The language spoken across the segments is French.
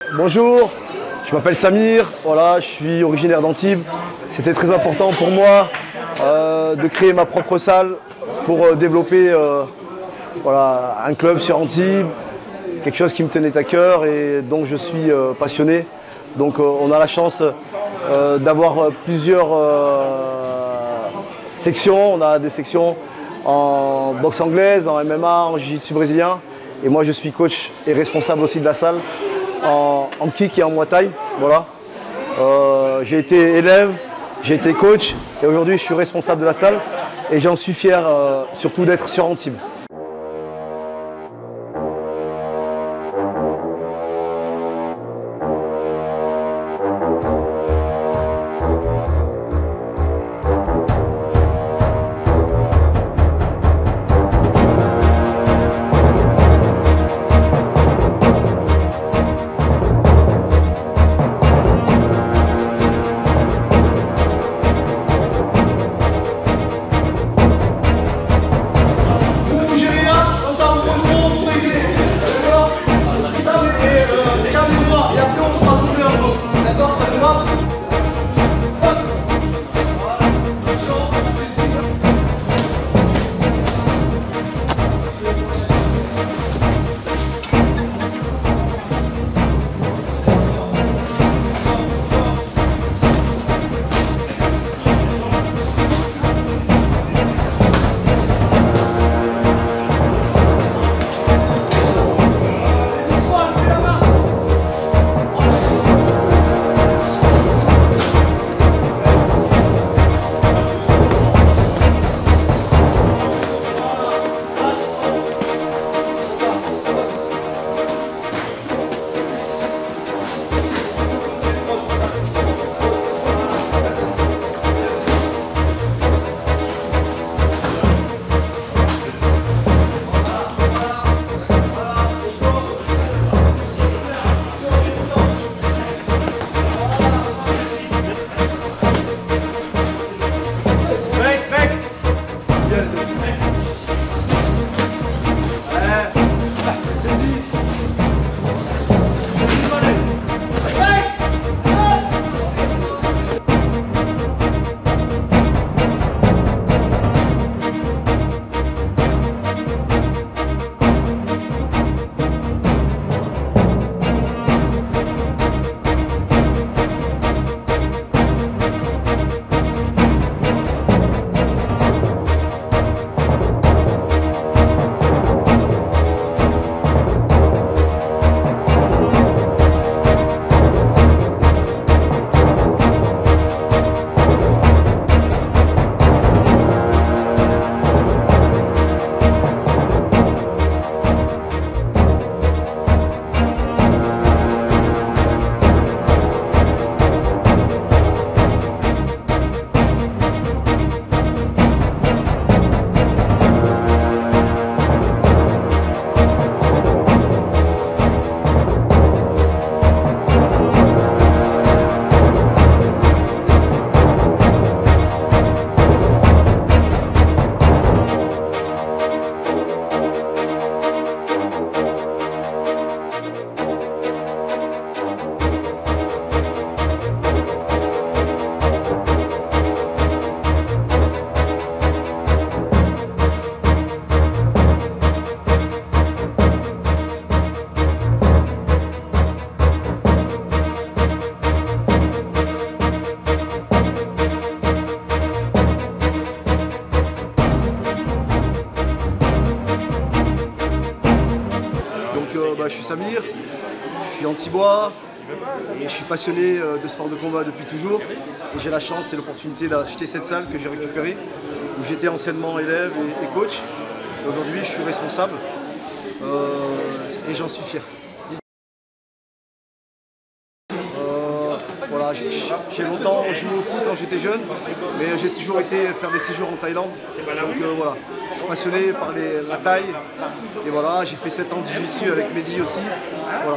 Bonjour, je m'appelle Samir, voilà, je suis originaire d'Antibes. C'était très important pour moi de créer ma propre salle pour développer voilà, un club sur Antibes, quelque chose qui me tenait à cœur et dont je suis passionné. Donc on a la chance d'avoir plusieurs sections. On a des sections en boxe anglaise, en MMA, en jiu-jitsu brésilien. Et moi je suis coach et responsable aussi de la salle en kick et en muay thai. Voilà. J'ai été élève, j'ai été coach et aujourd'hui je suis responsable de la salle et j'en suis fier surtout d'être sur Antibes. Je suis Samir, je suis antibois et je suis passionné de sport de combat depuis toujours. Et j'ai la chance et l'opportunité d'acheter cette salle que j'ai récupérée, où j'étais anciennement élève et coach. Aujourd'hui, je suis responsable et j'en suis fier. Voilà, j'ai longtemps joué au foot quand j'étais jeune, mais j'ai toujours été faire des séjours en Thaïlande. Donc voilà, je suis passionné par la Thaï. Et voilà, j'ai fait 7 ans de jiu-jitsu avec Mehdi aussi. Voilà.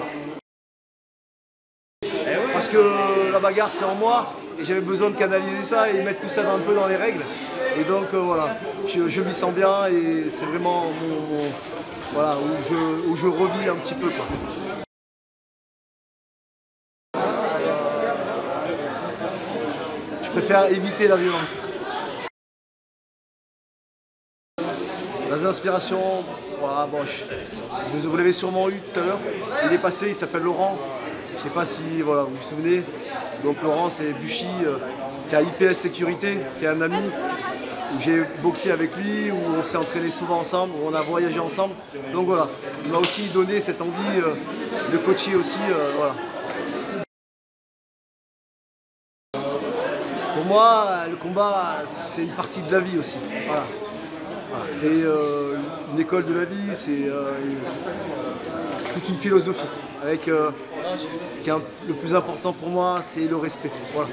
Parce que la bagarre c'est en moi et j'avais besoin de canaliser ça et mettre tout ça un peu dans les règles. Et donc voilà, je m'y sens bien et c'est vraiment voilà, où je revis un petit peu, quoi. préfère éviter la violence. Les inspirations, voilà, bon, vous l'avez sûrement eu tout à l'heure. Il est passé, il s'appelle Laurent. Je ne sais pas si voilà, vous vous souvenez. Donc Laurent, c'est Buchy, qui a IPS Sécurité, qui est un ami, où j'ai boxé avec lui, où on s'est entraîné souvent ensemble, où on a voyagé ensemble. Donc voilà, il m'a aussi donné cette envie de coacher aussi. Voilà. Pour moi, le combat, c'est une partie de la vie aussi. Voilà. Voilà. C'est une école de la vie, c'est toute une philosophie. Avec ce qui est le plus important pour moi, c'est le respect. Voilà.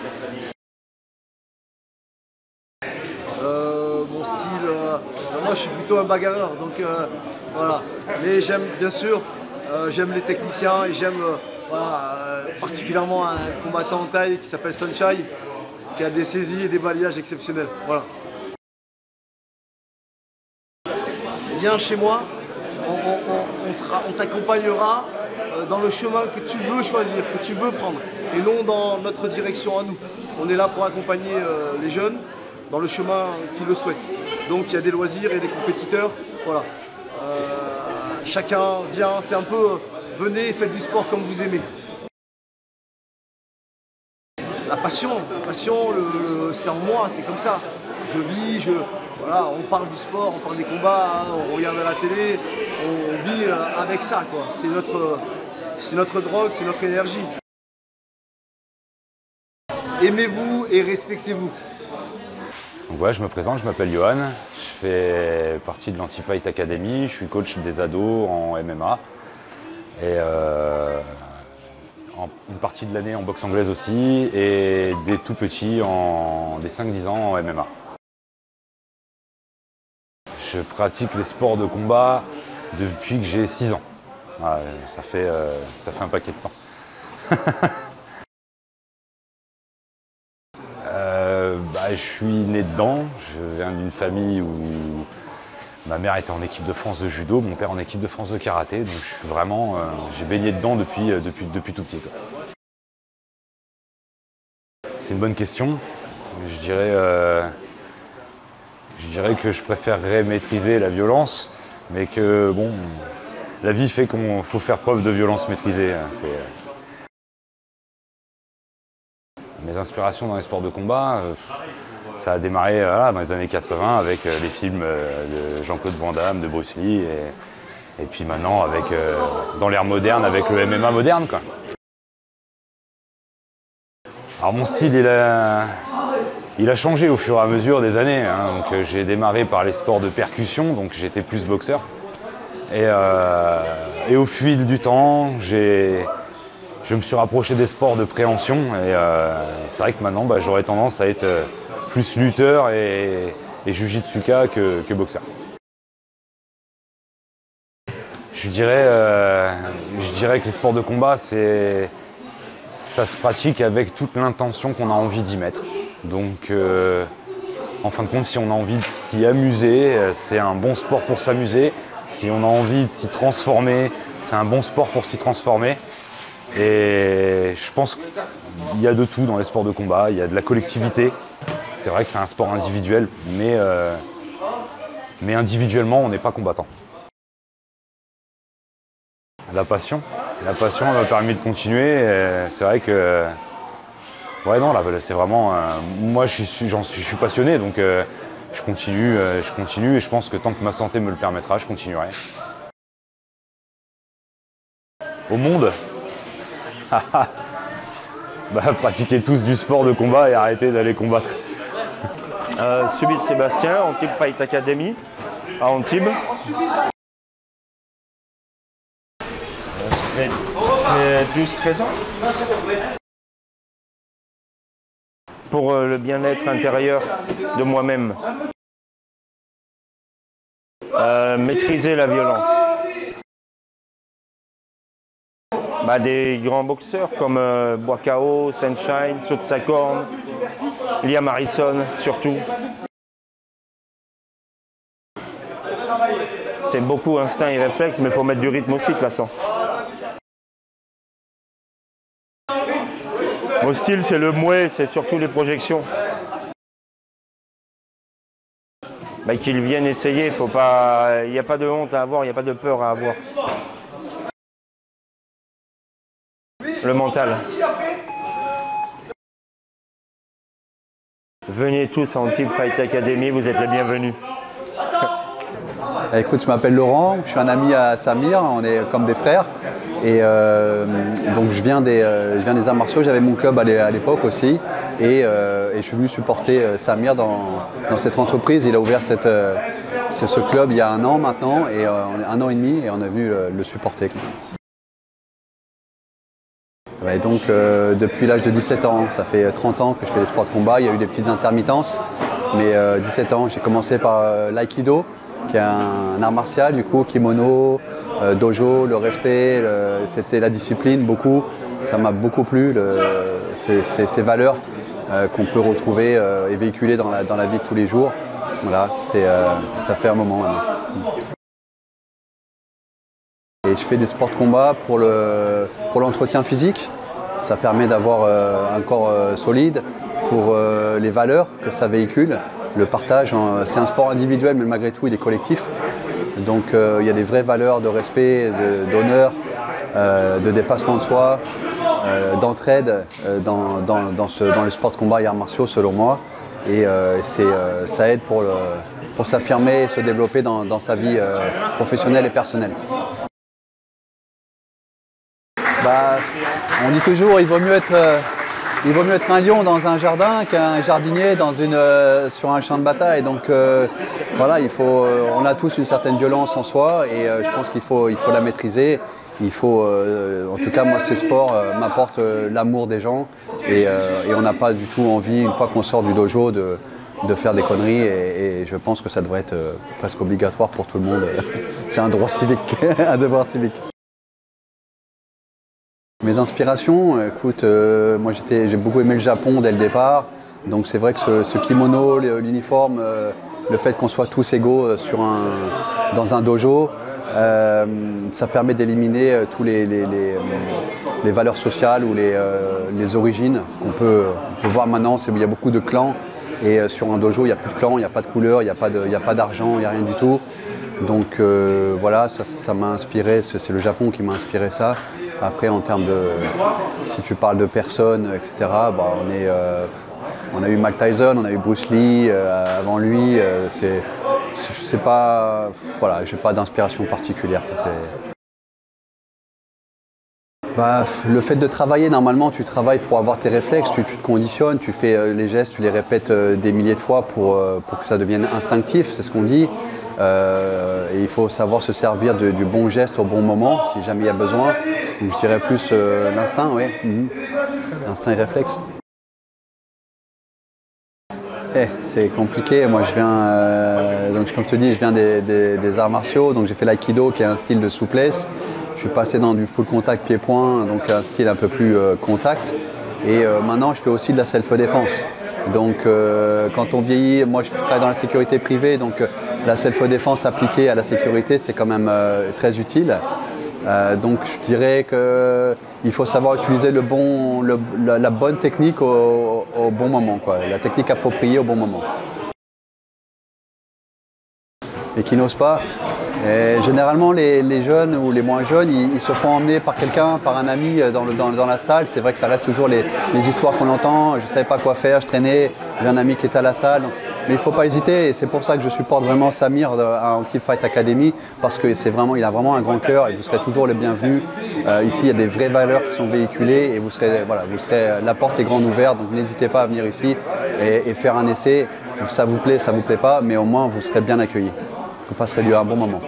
Mon style, moi je suis plutôt un bagarreur, donc voilà. Mais j'aime bien sûr, j'aime les techniciens et j'aime voilà, particulièrement un combattant en taille qui s'appelle Sunshine, qui a des saisies et des balayages exceptionnels. Voilà. Viens chez moi, on t'accompagnera dans le chemin que tu veux choisir, que tu veux prendre, et non dans notre direction à nous. On est là pour accompagner les jeunes dans le chemin qu'ils le souhaitent. Donc il y a des loisirs et des compétiteurs. Voilà. Chacun vient, c'est un peu, venez, faites du sport comme vous aimez. La passion, c'est en moi, c'est comme ça. Je vis, voilà, on parle du sport, on parle des combats, on regarde à la télé, on vit avec ça, quoi. C'est notre drogue, c'est notre énergie. Aimez-vous et respectez-vous. Donc ouais, je me présente, je m'appelle Johan, je fais partie de l'Anti-Fight Academy, je suis coach des ados en MMA et une partie de l'année en boxe anglaise aussi et des tout petits, des 5-10 ans en MMA. Je pratique les sports de combat depuis que j'ai 6 ans. Ouais, ça fait un paquet de temps. Je suis né dedans, je viens d'une famille où ma mère était en équipe de France de judo, mon père en équipe de France de karaté, donc je suis vraiment, j'ai baigné dedans depuis tout petit, quoi. C'est une bonne question. Je dirais que je préférerais maîtriser la violence, mais que bon, la vie fait qu'il faut faire preuve de violence maîtrisée. Mes inspirations dans les sports de combat, ça a démarré voilà, dans les années 80 avec les films de Jean-Claude Van Damme, de Bruce Lee, et puis maintenant dans l'ère moderne avec le MMA moderne, quoi. Alors mon style, il a changé au fur et à mesure des années, hein. Donc j'ai démarré par les sports de percussion, donc j'étais plus boxeur. Et au fil du temps, je me suis rapproché des sports de préhension et c'est vrai que maintenant j'aurais tendance à être plus lutteur et jujitsuka que boxeur. Je dirais que les sports de combat, ça se pratique avec toute l'intention qu'on a envie d'y mettre. Donc en fin de compte, si on a envie de s'y amuser, c'est un bon sport pour s'amuser. Si on a envie de s'y transformer, c'est un bon sport pour s'y transformer. Et je pense qu'il y a de tout dans les sports de combat, il y a de la collectivité. C'est vrai que c'est un sport individuel, mais individuellement, on n'est pas combattant. La passion m'a permis de continuer. C'est vrai que, ouais, non, là, c'est vraiment, moi, je suis passionné, donc je continue, et je pense que tant que ma santé me le permettra, je continuerai. Au monde. Pratiquez tous du sport de combat et arrêtez d'aller combattre. Subit Sébastien, Antibes Fight Academy, à Antibes. Ça fait 12-13 ans. Pour le bien-être intérieur de moi-même. Maîtriser la violence. Des grands boxeurs comme Boakao, Sunshine, Sotsakorn, Liam Harrison surtout. C'est beaucoup instinct et réflexe, mais il faut mettre du rythme aussi, de toute façon. Mon style, c'est le mouet, c'est surtout les projections. Bah, qu'ils viennent essayer, il n'y a pas de honte à avoir, il n'y a pas de peur à avoir. Le mental. Venez tous en Team Fight Academy, vous êtes les bienvenus. Écoute, je m'appelle Laurent, je suis un ami à Samir, on est comme des frères. Et donc je viens des arts martiaux, j'avais mon club à l'époque aussi. Et je suis venu supporter Samir dans cette entreprise. Il a ouvert ce club il y a 1 an maintenant, et 1 an et demi, et on est venu le supporter. Et donc depuis l'âge de 17 ans, ça fait 30 ans que je fais des sports de combat. Il y a eu des petites intermittences, mais 17 ans, j'ai commencé par l'aïkido, qui est un art martial, du coup, kimono, dojo, le respect, c'était la discipline, beaucoup. Ça m'a beaucoup plu, ces valeurs qu'on peut retrouver et véhiculer dans la vie de tous les jours. Voilà, ça fait un moment maintenant. Et je fais des sports de combat pour l'entretien physique. Ça permet d'avoir un corps solide, pour les valeurs que ça véhicule. Le partage, c'est un sport individuel, mais malgré tout, il est collectif. Donc il y a des vraies valeurs de respect, d'honneur, de dépassement de soi, d'entraide dans les sports de combat et arts martiaux, selon moi. Et ça aide pour s'affirmer et se développer dans sa vie professionnelle et personnelle. Bah, on dit toujours il vaut mieux être un lion dans un jardin qu'un jardinier sur un champ de bataille. Donc voilà, on a tous une certaine violence en soi, et je pense qu'il faut la maîtriser. En tout cas, moi, ces sports m'apportent l'amour des gens, et on n'a pas du tout envie, une fois qu'on sort du dojo, de faire des conneries, et je pense que ça devrait être presque obligatoire pour tout le monde. C'est un droit civique, un devoir civique. Mes inspirations, écoute, moi j'ai beaucoup aimé le Japon dès le départ, donc c'est vrai que ce kimono, l'uniforme, le fait qu'on soit tous égaux dans un dojo, ça permet d'éliminer tous les valeurs sociales ou les origines qu'on peut voir maintenant. Il y a beaucoup de clans, et sur un dojo il n'y a plus de clans, il n'y a pas de couleur, il n'y a pas d'argent, il n'y a rien du tout. Donc voilà, ça m'a inspiré, c'est le Japon qui m'a inspiré ça. Après, en termes si tu parles de personnes, etc., bah, on a eu Mike Tyson, on a eu Bruce Lee avant lui. C'est pas, voilà, j'ai pas d'inspiration particulière. Bah, le fait de travailler, normalement, tu travailles pour avoir tes réflexes, tu te conditionnes, tu fais les gestes, tu les répètes des milliers de fois pour que ça devienne instinctif, c'est ce qu'on dit. Et il faut savoir se servir du bon geste au bon moment, si jamais il y a besoin. Donc je dirais plus l'instinct, oui. Instinct et réflexe. C'est compliqué. Moi, je viens, donc comme je te dis, je viens des arts martiaux. Donc j'ai fait l'aïkido, qui est un style de souplesse. Je suis passé dans du full contact pied-point, donc un style un peu plus contact. Et maintenant, je fais aussi de la self-défense. Donc quand on vieillit, moi je travaille dans la sécurité privée, donc la self-défense appliquée à la sécurité, c'est quand même très utile. Donc je dirais qu'il faut savoir utiliser la bonne technique au bon moment, quoi. La technique appropriée au bon moment. Et qui n'osent pas. Et généralement, les jeunes ou les moins jeunes, ils se font emmener par quelqu'un, par un ami dans la salle. C'est vrai que ça reste toujours les histoires qu'on entend. Je ne savais pas quoi faire, je traînais, j'ai un ami qui était à la salle. Mais il ne faut pas hésiter, et c'est pour ça que je supporte vraiment Samir en Team Fight Academy, parce que il a vraiment un grand cœur, et vous serez toujours les bienvenus. Ici, il y a des vraies valeurs qui sont véhiculées, et la porte est grande ouverte, donc n'hésitez pas à venir ici et faire un essai. Ça vous plaît pas, mais au moins vous serez bien accueillis. Vous passerez un bon moment.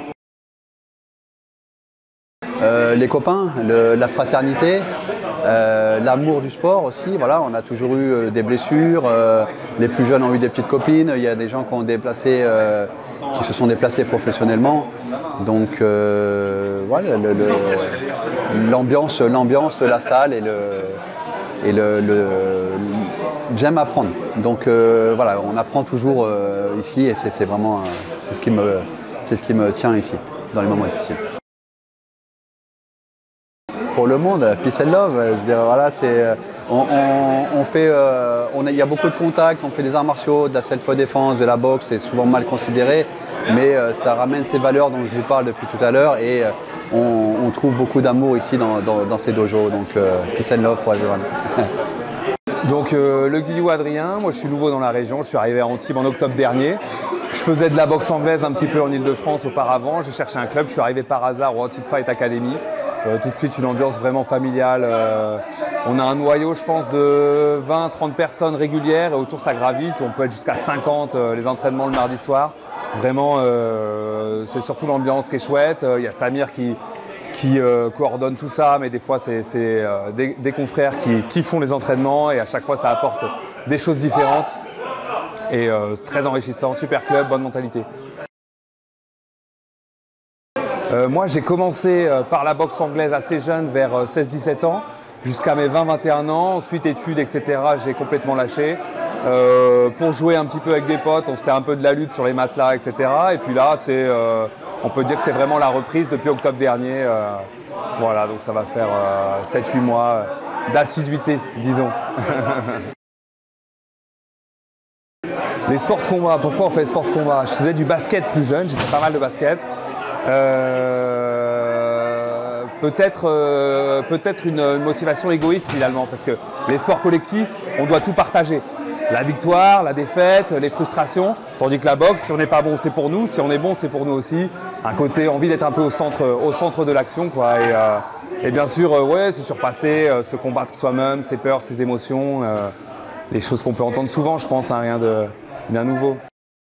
Les copains, la fraternité, l'amour du sport aussi. Voilà, on a toujours eu des blessures. Les plus jeunes ont eu des petites copines. Il y a des gens qui se sont déplacés professionnellement. Donc voilà, l'ambiance de la salle j'aime apprendre. Donc voilà, on apprend toujours ici, et c'est vraiment c'est ce qui me tient ici dans les moments difficiles. pour le monde, peace and love. Je veux dire, voilà, il y a beaucoup de contacts, on fait des arts martiaux, de la self-défense, de la boxe, c'est souvent mal considéré, mais ça ramène ces valeurs dont je vous parle depuis tout à l'heure et on trouve beaucoup d'amour ici dans ces dojos. Donc peace and love pour everyone. Donc le Guillou Adrien, moi je suis nouveau dans la région, je suis arrivé à Antibes en octobre dernier. Je faisais de la boxe anglaise un petit peu en Ile-de-France auparavant, j'ai cherché un club, je suis arrivé par hasard au Antibes Fight Academy. Tout de suite une ambiance vraiment familiale. On a un noyau je pense de 20-30 personnes régulières et autour ça gravite, on peut être jusqu'à 50 les entraînements le mardi soir. Vraiment c'est surtout l'ambiance qui est chouette, il y a Samir qui coordonne tout ça, mais des fois c'est des confrères qui font les entraînements et à chaque fois ça apporte des choses différentes et très enrichissant, super club, bonne mentalité. Moi j'ai commencé par la boxe anglaise assez jeune, vers 16-17 ans, jusqu'à mes 20-21 ans, ensuite études etc. j'ai complètement lâché. Pour jouer un petit peu avec des potes, on faisait un peu de la lutte sur les matelas etc. Et puis là on peut dire que c'est vraiment la reprise depuis octobre dernier. Voilà, donc ça va faire 7-8 mois d'assiduité, disons. Les sports de combat, pourquoi on fait les sports de combat? Je faisais du basket plus jeune, j'ai fait pas mal de basket. Peut-être une motivation égoïste finalement, parce que les sports collectifs, on doit tout partager. La victoire, la défaite, les frustrations, tandis que la boxe, si on n'est pas bon, c'est pour nous, si on est bon, c'est pour nous aussi. Un côté envie d'être un peu au centre de l'action, quoi. Et bien sûr, ouais, se surpasser, se combattre soi-même, ses peurs, ses émotions, les choses qu'on peut entendre souvent, je pense, hein, rien de bien nouveau.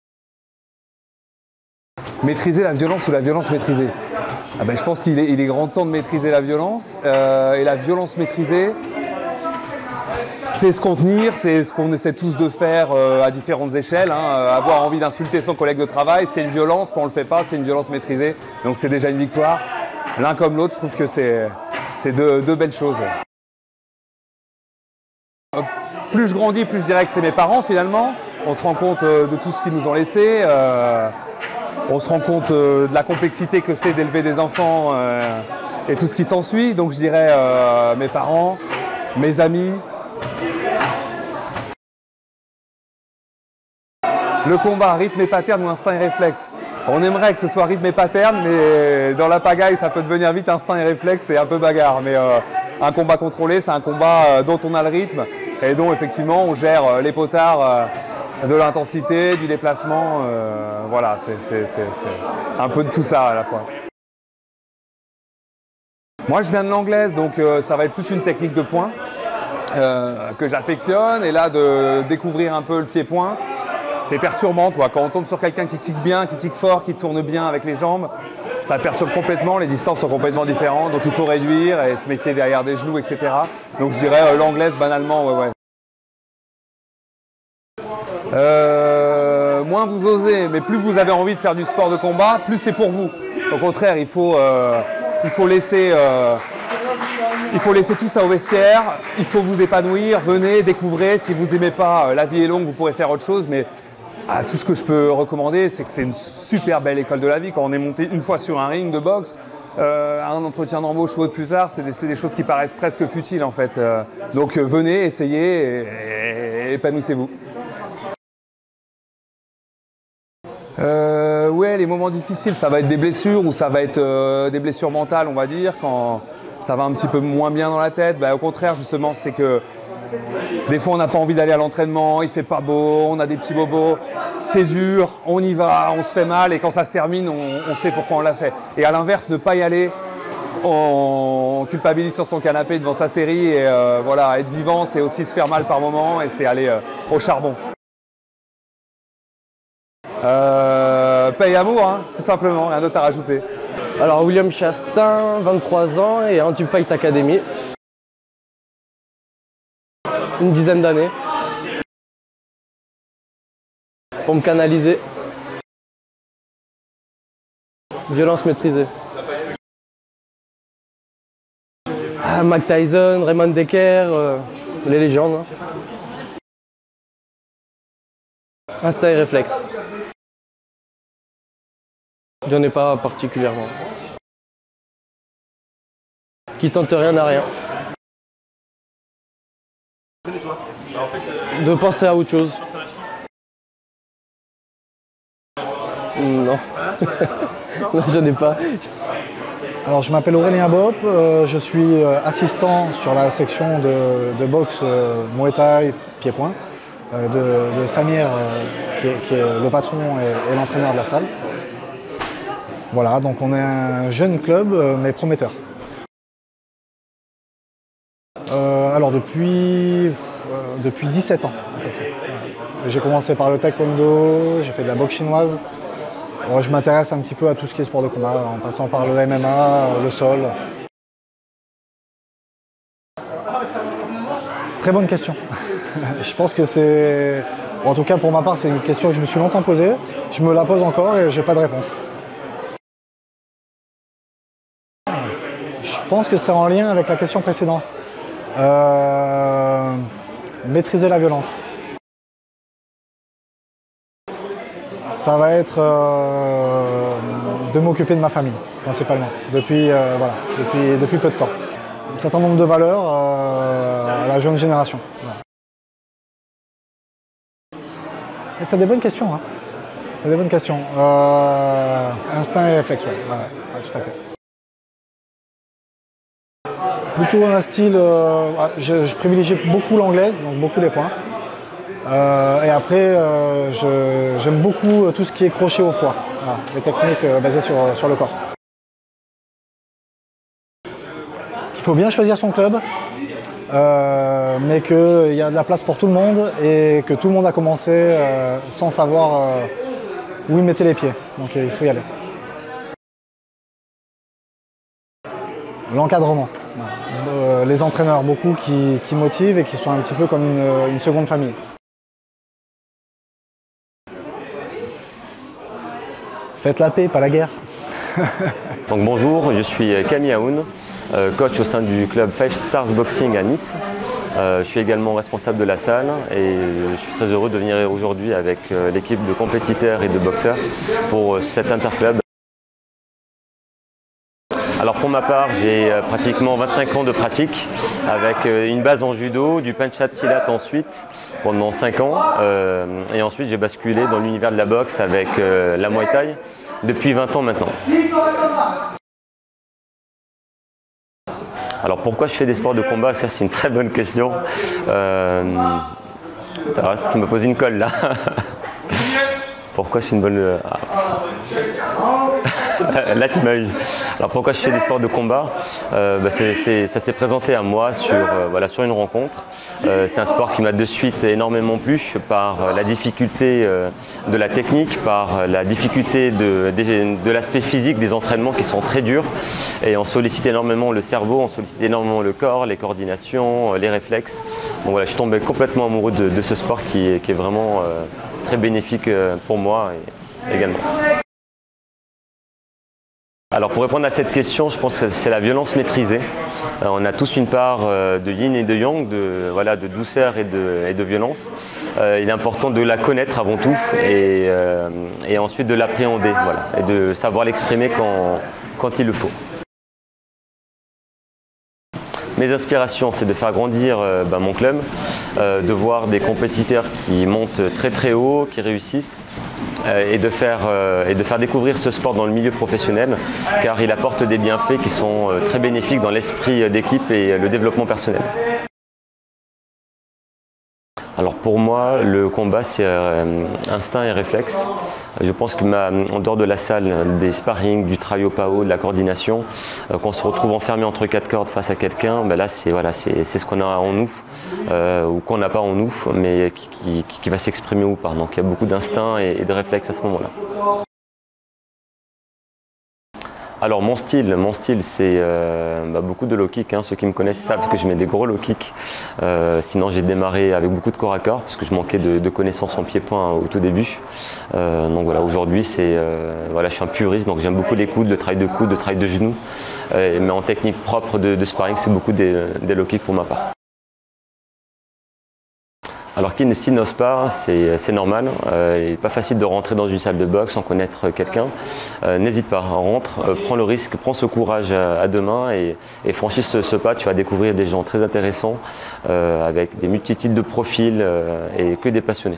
Maîtriser la violence ou la violence maîtrisée? Ah ben, je pense qu'il est grand temps de maîtriser la violence, et la violence maîtrisée, c'est se contenir, c'est ce qu'on essaie tous de faire à différentes échelles. Avoir envie d'insulter son collègue de travail, c'est une violence. Quand on ne le fait pas, c'est une violence maîtrisée. Donc c'est déjà une victoire. L'un comme l'autre, je trouve que c'est deux belles choses. Plus je grandis, plus je dirais que c'est mes parents finalement. On se rend compte de tout ce qu'ils nous ont laissé. On se rend compte de la complexité que c'est d'élever des enfants et tout ce qui s'ensuit. Donc je dirais mes parents, mes amis. Le combat, rythme et pattern ou instinct et réflexe. On aimerait que ce soit rythme et pattern, mais dans la pagaille, ça peut devenir vite instinct et réflexe et un peu bagarre. Mais un combat contrôlé, c'est un combat dont on a le rythme et dont effectivement on gère les potards de l'intensité, du déplacement. Voilà, c'est un peu de tout ça à la fois. Moi, je viens de l'anglaise, donc ça va être plus une technique de poing que j'affectionne. Et là, de découvrir un peu le pied-point, c'est perturbant, quoi. Quand on tombe sur quelqu'un qui kick bien, qui kick fort, qui tourne bien avec les jambes, ça perturbe complètement, les distances sont complètement différentes, donc il faut réduire et se méfier derrière des genoux, etc. Donc je dirais l'anglaise, banalement, ouais. Moins vous osez, mais plus vous avez envie de faire du sport de combat, plus c'est pour vous. Au contraire, il faut laisser tout ça au vestiaire, il faut vous épanouir, venez, découvrez. Si vous n'aimez pas, la vie est longue, vous pourrez faire autre chose, mais tout ce que je peux recommander, c'est que c'est une super belle école de la vie. Quand on est monté une fois sur un ring de boxe, un entretien d'embauche ou autre plus tard, c'est des choses qui paraissent presque futiles en fait. Donc venez, essayez et épanouissez-vous. Ouais, les moments difficiles, ça va être des blessures ou ça va être des blessures mentales, on va dire, quand ça va un petit peu moins bien dans la tête. Au contraire, justement, c'est que des fois, on n'a pas envie d'aller à l'entraînement, il fait pas beau, on a des petits bobos, c'est dur, on y va, on se fait mal et quand ça se termine, on sait pourquoi on l'a fait. Et à l'inverse, ne pas y aller, on culpabilise sur son canapé devant sa série et voilà, être vivant, c'est aussi se faire mal par moment et c'est aller au charbon. Paye amour, hein, tout simplement, rien d'autre à rajouter. Alors William Chastain, 23 ans et Antibes Fight Academy. Une dizaine d'années. Pour me canaliser. Violence maîtrisée. Mike Tyson, Raymond Decker, les légendes. Instinct et réflexe. J'en ai pas particulièrement. qui tente rien n'a rien. De penser à autre chose. Non. Non, je n'ai pas. Alors, je m'appelle Aurélien Bopp, je suis assistant sur la section de boxe Muay Thai pied-point de Samir, qui est le patron et l'entraîneur de la salle. Voilà, donc on est un jeune club, mais prometteur. Alors, depuis 17 ans, à peu près. J'ai commencé par le taekwondo, j'ai fait de la boxe chinoise. Je m'intéresse un petit peu à tout ce qui est sport de combat, en passant par le MMA, le sol. Très bonne question. Je pense que c'est... En tout cas, pour ma part, c'est une question que je me suis longtemps posée. Je me la pose encore et j'ai pas de réponse. Je pense que c'est en lien avec la question précédente. Maîtriser la violence. Ça va être de m'occuper de ma famille, principalement, depuis peu de temps. Un certain nombre de valeurs à la jeune génération. Tu as des bonnes questions, hein. T'as des bonnes questions. Instinct et réflexe, ouais, tout à fait. Plutôt un style, je privilégie beaucoup l'anglaise, donc beaucoup les points. Et après, j'aime beaucoup tout ce qui est crochet au foie, voilà, les techniques basées sur le corps. Il faut bien choisir son club, mais qu'il y a de la place pour tout le monde et que tout le monde a commencé sans savoir où il mettait les pieds. Donc il faut y aller. L'encadrement. Voilà. Les entraîneurs, beaucoup qui motivent et qui sont un petit peu comme une seconde famille. Faites la paix, pas la guerre. Donc bonjour, je suis Camille Aoun, coach au sein du club 5 Stars Boxing à Nice. Je suis également responsable de la salle et je suis très heureux de venir aujourd'hui avec l'équipe de compétiteurs et de boxeurs pour cet interclub. Alors pour ma part, j'ai pratiquement 25 ans de pratique avec une base en judo, du panchat silat ensuite pendant 5 ans et ensuite j'ai basculé dans l'univers de la boxe avec la Muay Thai depuis 20 ans maintenant. Alors pourquoi je fais des sports de combat? Ça c'est une très bonne question. Tu m'as posé une colle là. Pourquoi je suis une bonne... Là tu m'as eu. Alors pourquoi je fais des sports de combat? Ça s'est présenté à moi sur une rencontre. C'est un sport qui m'a de suite énormément plu par la difficulté de la technique, par la difficulté de l'aspect physique des entraînements qui sont très durs. Et on sollicite énormément le cerveau, on sollicite énormément le corps, les coordinations, les réflexes. Donc voilà, je suis tombé complètement amoureux de ce sport qui est vraiment très bénéfique pour moi également. Alors pour répondre à cette question, je pense que c'est la violence maîtrisée. On a tous une part de yin et de yang, de douceur et de violence. Il est important de la connaître avant tout et ensuite de l'appréhender et de savoir l'exprimer quand il le faut. Mes inspirations, c'est de faire grandir mon club, de voir des compétiteurs qui montent très très haut, qui réussissent, et de faire découvrir ce sport dans le milieu professionnel, car il apporte des bienfaits qui sont très bénéfiques dans l'esprit d'équipe et le développement personnel. Alors pour moi, le combat, c'est instinct et réflexe. Je pense qu'en dehors de la salle, des sparring, du travail au PAO, de la coordination, qu'on se retrouve enfermé entre quatre cordes face à quelqu'un, là c'est ce qu'on a en nous, ou qu'on n'a pas en nous, mais qui va s'exprimer ou pas. Donc il y a beaucoup d'instinct et de réflexe à ce moment-là. Alors mon style c'est beaucoup de low kick, hein. Ceux qui me connaissent savent que je mets des gros low kick. Sinon j'ai démarré avec beaucoup de corps à corps parce que je manquais de connaissances en pied-point au tout début. Donc voilà, aujourd'hui je suis un puriste, donc j'aime beaucoup les coudes, le travail de genoux. Mais en technique propre de sparring, c'est beaucoup des low kicks pour ma part. Alors s'ils n'osent pas, c'est normal. Il n'est pas facile de rentrer dans une salle de boxe sans connaître quelqu'un. N'hésite pas, rentre, prends le risque, prends ce courage à deux mains et franchis ce pas. Tu vas découvrir des gens très intéressants avec des multitudes de profils et que des passionnés.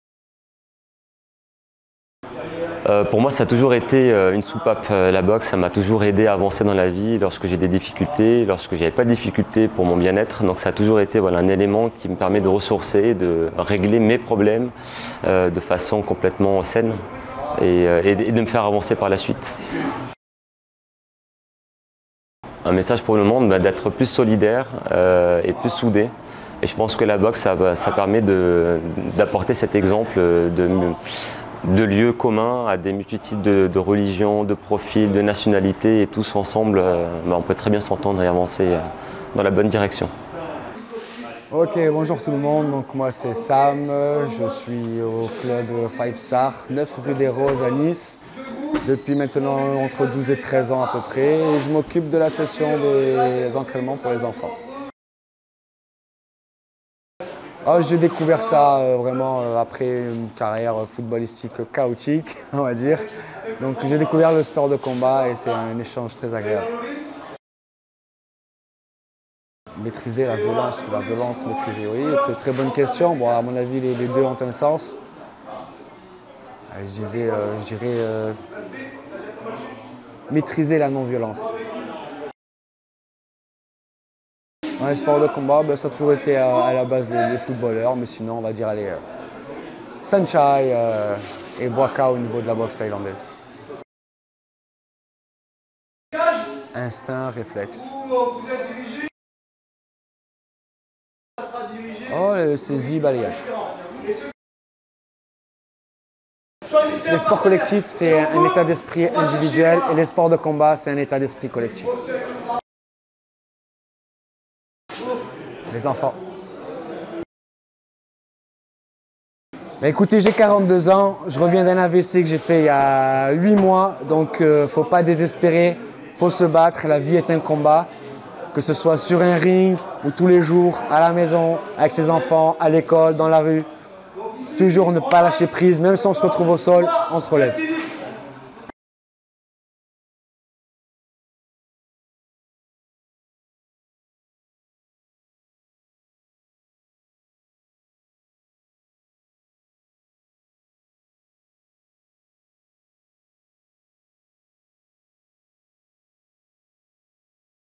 Pour moi, ça a toujours été une soupape. La boxe, ça m'a toujours aidé à avancer dans la vie lorsque j'ai des difficultés, lorsque j'avais pas de difficultés pour mon bien-être. Donc ça a toujours été un élément qui me permet de ressourcer, de régler mes problèmes de façon complètement saine et de me faire avancer par la suite. Un message pour le monde, d'être plus solidaire et plus soudé. Et je pense que la boxe, ça permet d'apporter cet exemple de lieux communs à des multitudes de religions, de profils, de nationalités, et tous ensemble, on peut très bien s'entendre et avancer dans la bonne direction. Ok, bonjour tout le monde, donc moi c'est Sam, je suis au club 5 Star, 9 rue des Roses à Nice, depuis maintenant entre 12 et 13 ans à peu près, et je m'occupe de la session des entraînements pour les enfants. J'ai découvert ça vraiment après une carrière footballistique chaotique, on va dire. Donc j'ai découvert le sport de combat et c'est un échange très agréable. Maîtriser la violence ou la violence maîtrisée, oui, très bonne question. Bon, à mon avis, les deux ont un sens. Je dirais maîtriser la non-violence. Dans les sports de combat, ça a toujours été à la base des footballeurs, mais sinon on va dire Sanchai et Boaka au niveau de la boxe thaïlandaise. Instinct, réflexe. Saisie, balayage. Les sports collectifs, c'est un état d'esprit individuel et les sports de combat, c'est un état d'esprit collectif. Les enfants. Écoutez, j'ai 42 ans, je reviens d'un AVC que j'ai fait il y a 8 mois, donc faut pas désespérer, faut se battre, la vie est un combat, que ce soit sur un ring ou tous les jours, à la maison, avec ses enfants, à l'école, dans la rue. Toujours ne pas lâcher prise, même si on se retrouve au sol, on se relève.